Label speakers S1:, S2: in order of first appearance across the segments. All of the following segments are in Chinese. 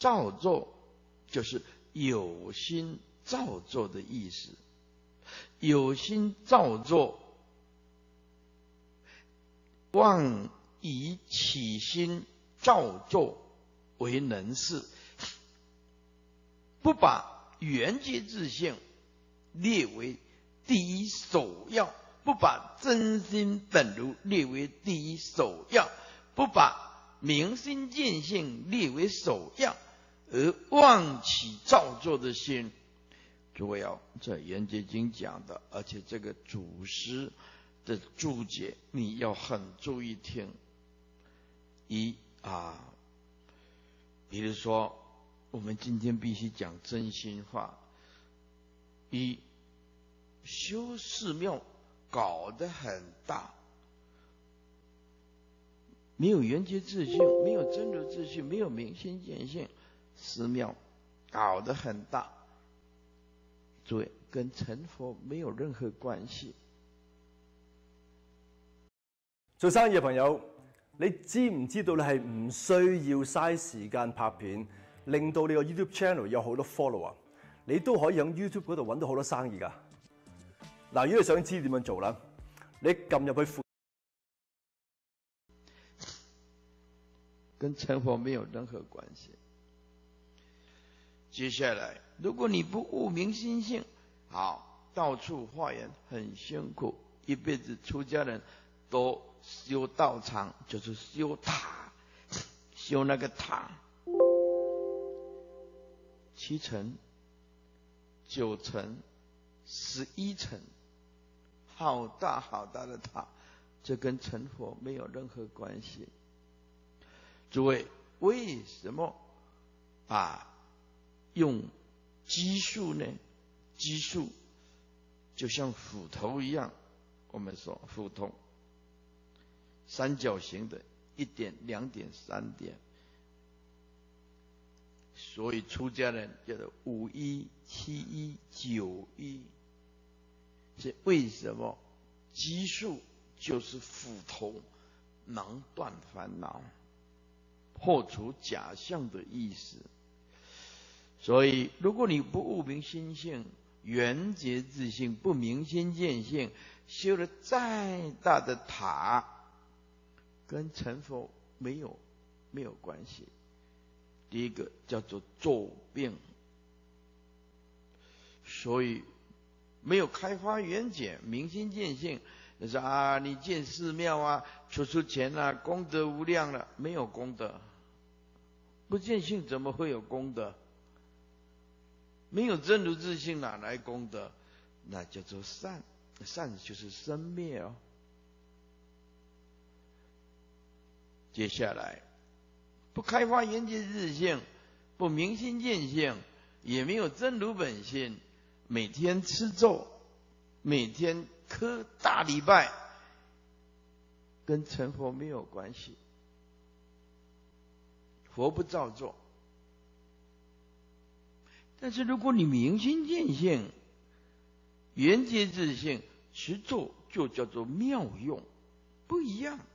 S1: 造作就是有心造作的意思。有心造作，妄以起心造作为能事，不把缘觉自性列为第一首要，不把真心本如列为第一首要，不把明心见性列为首要，而妄起造作的心。诸位在圆觉经讲的，而且这个祖师的注解你要很注意听。比如说我们今天必须讲真心话。修寺庙搞得很大，没有圆觉自性，没有真如自性，没有明心见性，寺庙搞得很大。诸位，跟成佛没有任何關係。
S2: 做生意嘅朋友，你知唔知道你係唔需要嘥時間拍片，令到你個 YouTube channel 有好多 follower， 你都可以喺 YouTube 嗰度揾到好多生意㗎。嗱，如果你想知點樣做啦，你撳入去
S1: 跟成佛沒有任何關係。接下來，如果你不悟明心性，好，到處化緣很辛苦，一輩子出家人都修道場，就是修塔，修那個塔，7層、9層、11層，好大好大的塔，這跟成佛沒有任何關係。諸位，為什麼用基數呢？基數就像斧頭一樣，我們說斧頭三角形的1點、2點、3點，所以出家人叫做5一、7一、9一。這為什麼？基數就是斧頭，能斷煩惱，破除假象的意思。所以如果你不悟明心性，緣覺自性，不明心見性，修了再大的塔，跟成佛沒有關係。第一個叫做作病，所以沒有開發緣覺明心見性，就說你建寺廟出錢功德無量了，沒有功德。不見性怎麼會有功德？沒有真如自性，哪來功德？那叫做善，善就是生滅接下來，不開發緣覺自性，不明心見性，也沒有真如本性，每天吃咒，每天磕大禮拜，跟成佛沒有關係。佛不造作。但是如果你明心見性，緣覺自性，持咒就叫做妙用，不一樣，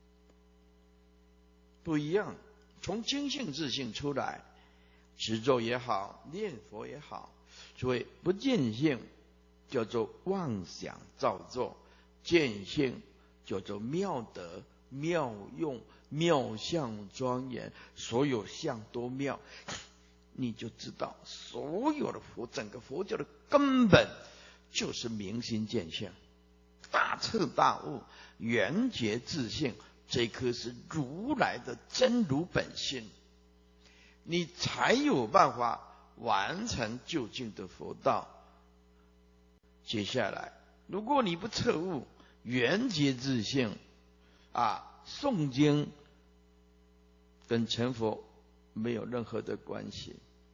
S1: 不一樣。從清性自性出來，持咒也好，念佛也好，所以不見性叫做妄想造作，見性叫做妙德、妙用、妙相莊嚴，所有相都妙。你就知道所有的佛，整個佛教的根本就是明心見性，大徹大悟，緣覺自性，這顆是如來的真如本性，你才有辦法完成究竟的佛道。接下來，如果你不徹悟緣覺自性，誦經跟成佛沒有任何的關係。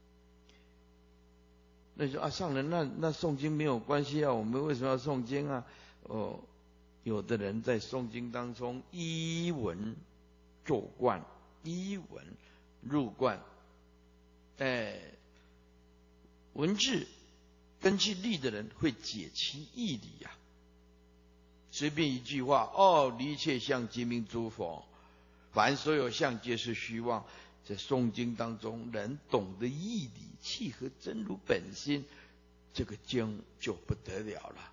S1: 那你說上人那誦經沒有關係我們為什麼要誦經有的人在誦經當中依文作觀，依文入觀，文字根據力的人會解其義理呀。隨便一句話，離一切相即名諸佛，凡所有相皆是虛妄。 在诵经当中，人懂得义理，契合真如本心，这个经就不得了了。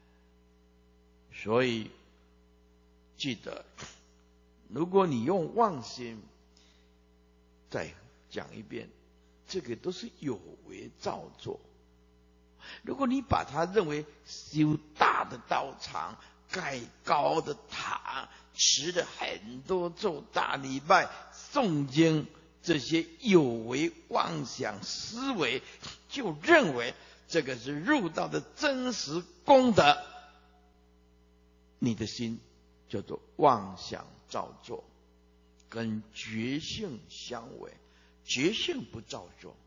S1: 所以记得，如果你用妄心，再讲一遍，这个都是有为造作。如果你把它认为修大的道场，盖高的塔，持了很多咒大礼拜、诵经，这些有为妄想思维，就认为这个是入道的真实功德，你的心叫做妄想造作，跟觉性相违。觉性不造作，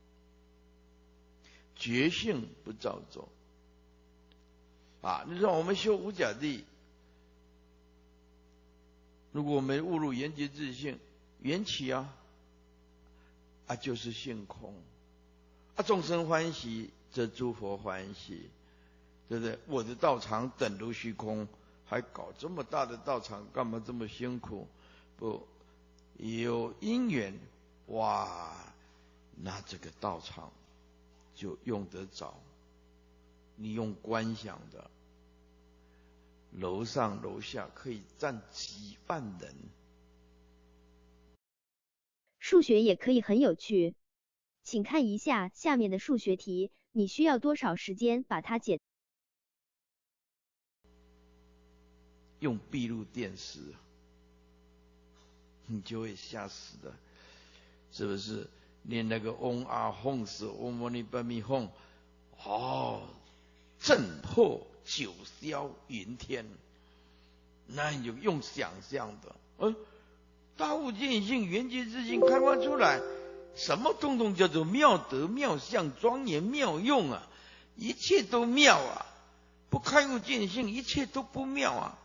S1: 觉性不造作啊！你说我们修无假地，如果我们误入缘觉自性，缘起啊，就是性空啊，众生欢喜则诸佛欢喜，对不对？我的道场等如虚空，还搞这么大的道场，干嘛这么辛苦？不，有因缘，哇，那这个道场就用得着。你用观想的，楼上楼下可以站几万人。
S3: 数学也可以很有趣，请看一下下面的数学题，你需要多少时间把它解？
S1: 用闭路电视，你就会吓死的，是不是？念那个嗡啊吽是嗡嘛呢叭咪吽，震破九霄云天，那你就用想象的，大悟见性，缘觉自性开发出来，什么通通叫做妙德、妙相、庄严、妙用啊！一切都妙啊！不开悟见性，一切都不妙啊！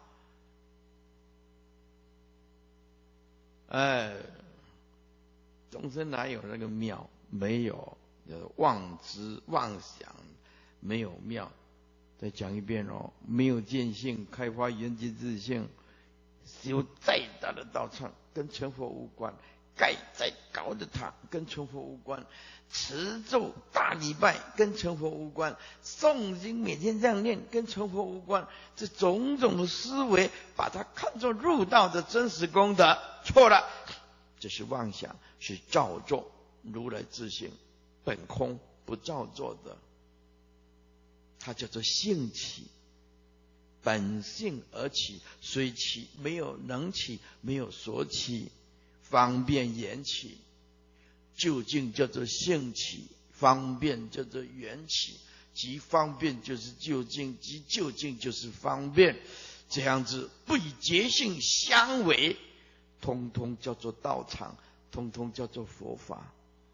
S1: 众生哪有那个妙？没有，妄知妄想，没有妙。再讲一遍哦，没有见性，开发缘觉自性，修再大的道场跟成佛无关，盖再高的塔跟成佛无关，持咒大礼拜跟成佛无关，诵经每天这样念跟成佛无关。这种种的思维，把它看作入道的真实功德，错了，这是妄想，是造作。如来自性本空不造作的，它叫做性起，本性而起，虽起，没有能起，没有所起，方便缘起，究竟叫做性起，方便叫做缘起，即方便就是究竟，即究竟就是方便，这样子不以觉性相违，通通叫做道场，通通叫做佛法。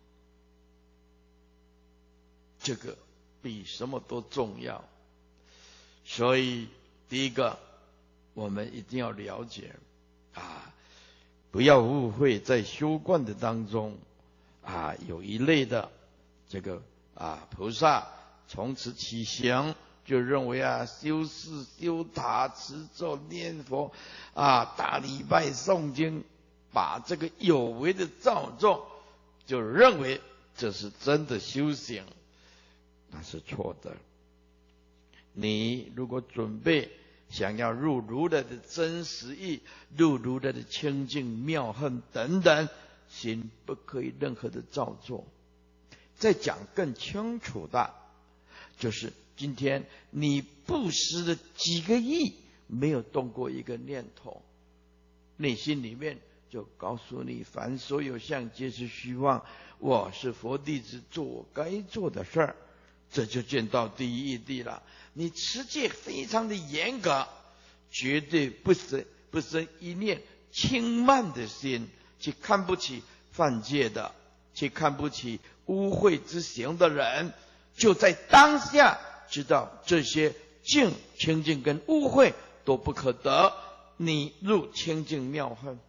S1: 这个比什么都重要。所以第一个，我们一定要了解不要误会，在修观的当中有一类的这个菩萨从此起行，就认为修寺修塔持咒念佛大礼拜诵经，把这个有为的造作就认为这是真的修行，那是错的。你如果准备想要入如来的真实义，入如来的清净妙恨等等，心不可以任何的造作。再讲更清楚的，就是今天你布施的几个亿，没有动过一个念头，内心里面就告诉你，凡所有相皆是虚妄，我是佛弟子，做我该做的事儿，这就见到第一义谛了。你持戒非常的严格，绝对不生一念轻慢的心，去看不起犯戒的，去看不起污秽之行的人，就在当下知道这些清净跟污秽都不可得，你入清净妙恨，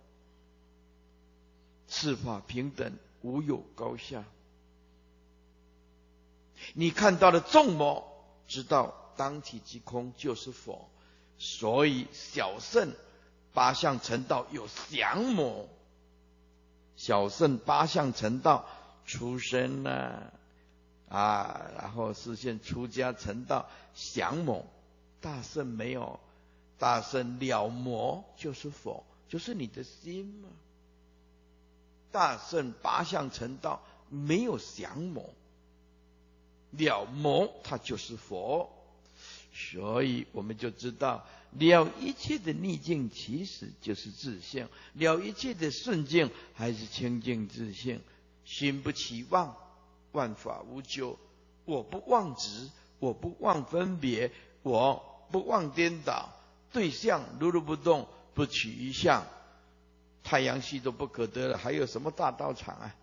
S1: 四法平等，无有高下。你看到了众魔，知道当体即空就是佛，所以小乘八相成道有降魔， 小圣八相成道出生呢，然后实现出家成道降魔。大圣没有，大圣了魔就是佛，就是你的心嘛。大圣八相成道没有降魔，了魔它就是佛。所以我们就知道，了一切的逆境其实就是自性，了一切的顺境还是清净自性。心不起妄，万法无咎。我不妄执，我不妄分别，我不妄颠倒。对象如如不动，不取一相。太阳系都不可得了，还有什么大道场啊？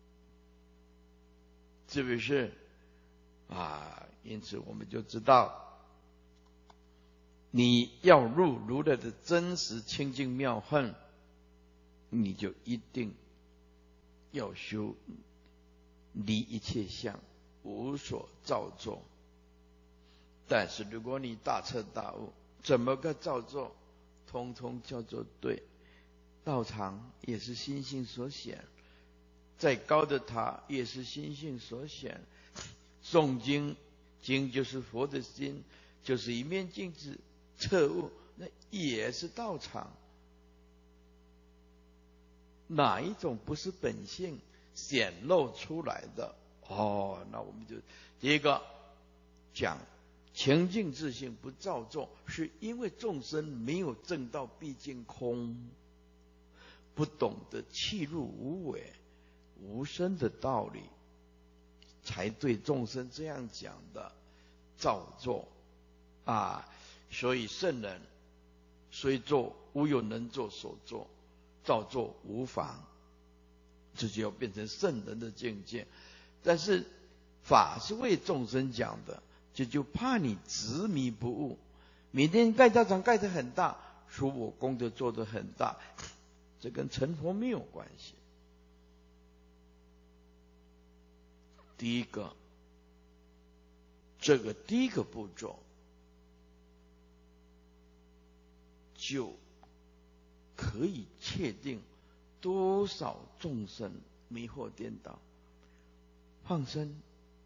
S1: 是不是因此我们就知道，你要入如来的真实清净妙恨，你就一定要修离一切相，无所造作。但是如果你大彻大悟，怎么个造作，通通叫做对。道场也是心性所显，再高的塔也是心性所显。诵经，经就是佛的心，就是一面镜子，彻悟，那也是道场。哪一种不是本性显露出来的？那我们就第一个讲清净自性不造作，是因为众生没有证到毕竟空，不懂得契入无为无生的道理，才对众生这样讲的造作所以圣人虽作，无有能作所作，造作无妨，这就要变成圣人的境界。但是法是为众生讲的，就怕你执迷不悟。每天盖道场盖得很大，说我功德做得很大，这跟成佛没有关系。第一个步骤就可以确定多少众生迷惑颠倒。放生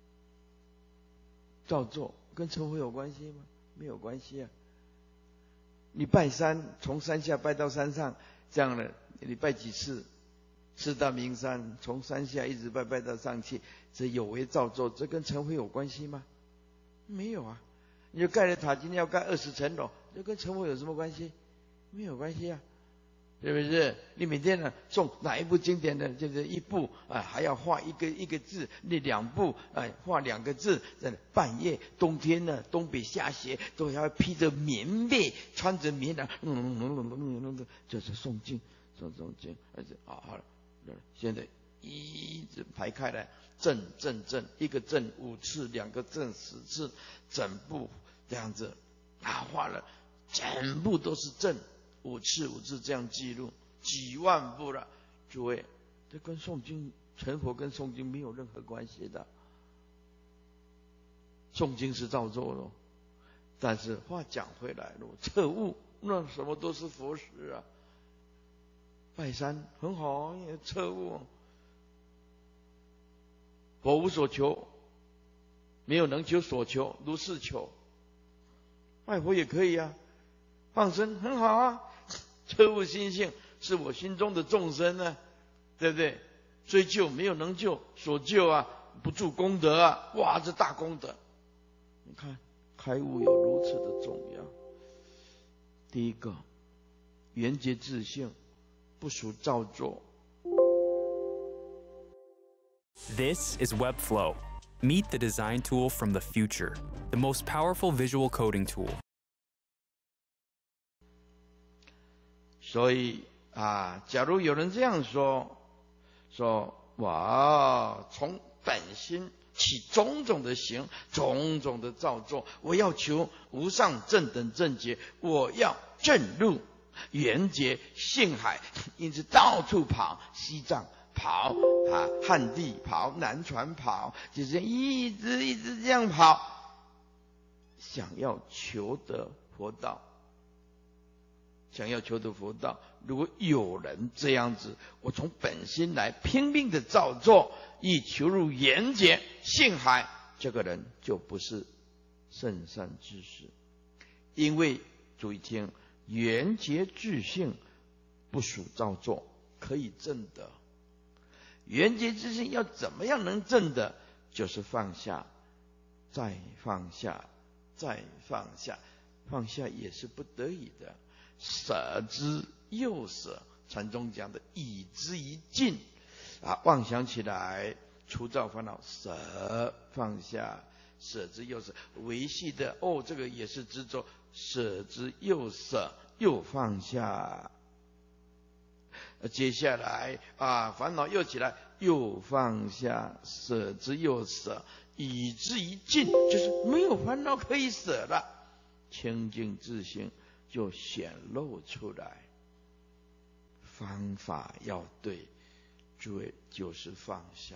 S1: 造作跟成佛有关系吗？没有关系啊。你拜山，从山下拜到山上，这样的你拜几次？四大名山，从山下一直拜到上去，这有为造作，这跟成佛有关系吗？没有啊。你就盖了塔，今天要盖20层楼，这跟成佛有什么关系？没有关系啊，是不是？你每天呢诵哪一部经典的，就是一部还要画一个字，那2部画2个字，在半夜冬天呢，东北下雪，都要披着棉被，穿着棉袄，就是诵经，诵经，好了，现在一直排开来，正，一个正5次，2个正10次，整部这样子画了，全部都是正5次这样记录，几万部了。诸位，这跟诵经成佛跟诵经没有任何关系的。诵经是造作咯，但是话讲回来了，彻悟那什么都是佛时啊。拜山很好，也彻悟。佛无所求，没有能求所求，如是求。拜佛也可以啊。放生很好啊，彻悟心性是我心中的众生呢，对不对？追究没有能救所救啊，不住功德啊，哇，这大功德！你看开悟有如此的重要。第一个，圆觉自性，不属造作。
S4: This is Webflow. Meet the design tool from the future, the most powerful visual coding tool.
S1: 所以假如有人这样说哇，从本心起种种的行，种种的造作，我要求无上正等正觉，我要证入圆觉性海，因此到处跑，西藏跑汉地跑，南传跑，就是一直这样跑，想要求得佛道。 想要求得佛道，如果有人这样子，我从本心来拼命的造作，以求入缘觉性海，这个人就不是圣善之士。因为注意听，缘觉自性不属造作，可以证得。缘觉自性要怎么样能证得？就是放下，再放下，再放下，放下也是不得已的。舍之又舍，禅宗讲的以之以尽妄想起来，除造烦恼，舍放下，舍之又舍，维系的这个也是执着，舍之又舍，又放下。接下来烦恼又起来，又放下，舍之又舍，以之以尽，就是没有烦恼可以舍了，清净自性就显露出来。方法要对，诸位，就是放下。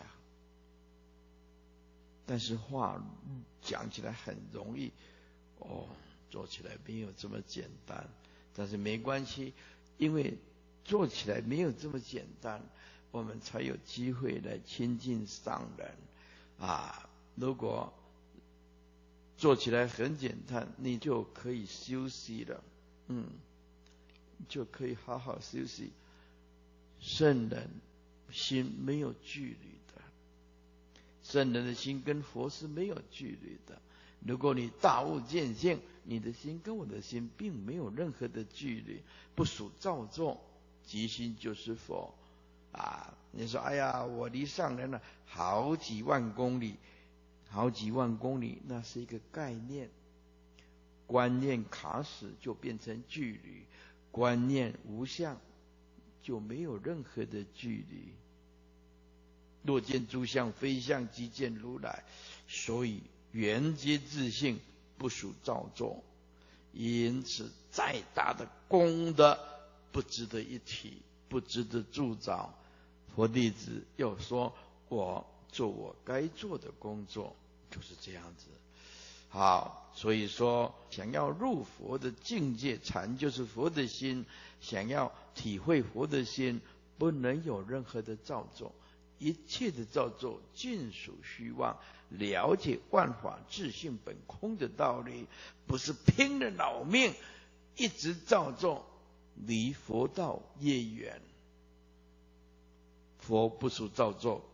S1: 但是话讲起来很容易，做起来没有这么简单。但是没关系，因为做起来没有这么简单，我们才有机会来亲近上人如果做起来很简单，你就可以休息了，就可以好好休息。圣人心没有距离的，圣人的心跟佛是没有距离的。如果你大悟见性，你的心跟我的心并没有任何的距离，不属造作，即心就是佛你说哎呀，我离上人了好几万公里，好几万公里，那是一个概念，观念卡死就变成距离，观念无相就没有任何的距离。若见诸相非相，即见如来。所以缘觉自性不属造作，因此再大的功德不值得一提，不值得铸造。佛弟子要说我做我该做的工作，就是这样子。好，所以说想要入佛的境界，禅就是佛的心，想要体会佛的心，不能有任何的造作，一切的造作尽属虚妄。了解万法自性本空的道理，不是拼了老命一直造作，离佛道越远。佛不属造作，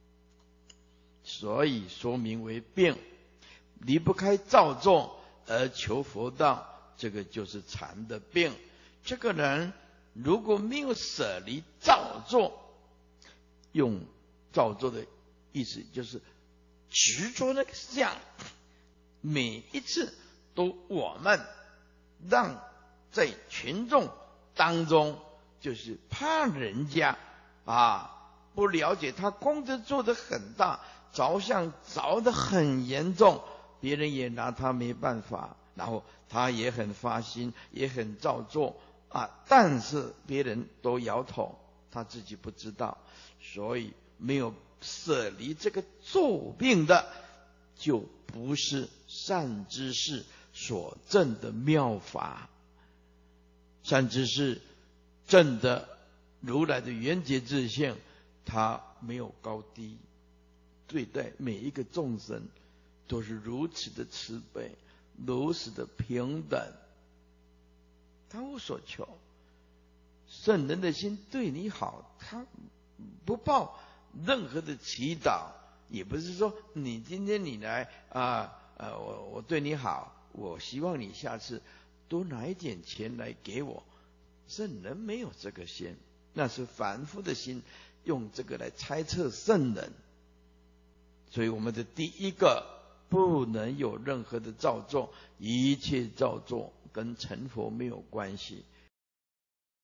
S1: 所以说明为病。离不开造作而求佛道，这个就是禅的病。这个人如果没有舍离造作，用造作的意思就是执着那个相，每一次都我们让在群众当中，就是怕人家不了解他功德做得很大，着相着得很严重，别人也拿他没办法，然后他也很发心，也很造作但是别人都摇头，他自己不知道，所以没有舍离这个咒病的，就不是善知识所证的妙法。善知识证的如来的缘觉自性，他没有高低，对待每一个众生都是如此的慈悲，如此的平等，他无所求。圣人的心对你好，他不抱任何的祈祷，也不是说你今天你来我对你好，我希望你下次多拿一点钱来给我。圣人没有这个心，那是凡夫的心，用这个来猜测圣人。所以我们的第一个，不能有任何的造作，一切造作跟成佛没有关系。